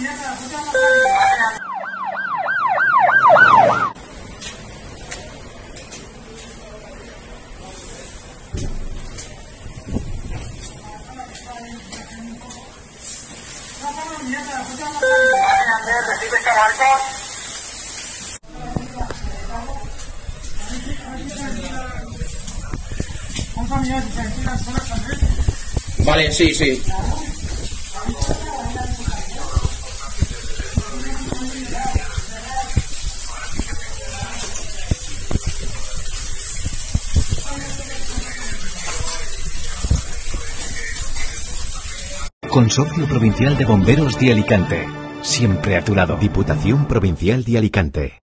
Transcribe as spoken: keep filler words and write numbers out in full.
Vale, sí, sí. Consorcio Provincial de Bomberos de Alicante. Siempre a tu lado. Diputación Provincial de Alicante.